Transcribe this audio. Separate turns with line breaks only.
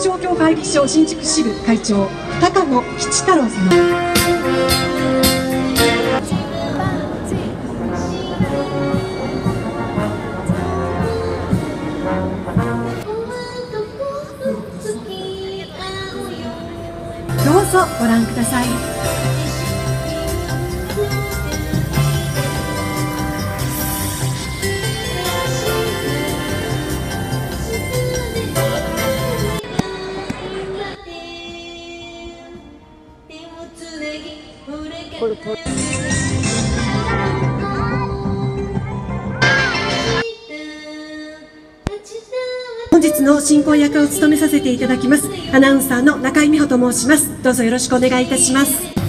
状況会議所新宿支部会長高野吉太郎様。どうぞご覧ください。本日の進行役を務めさせていただきますアナウンサーの中井美穂と申します。どうぞよろしくお願いいたします。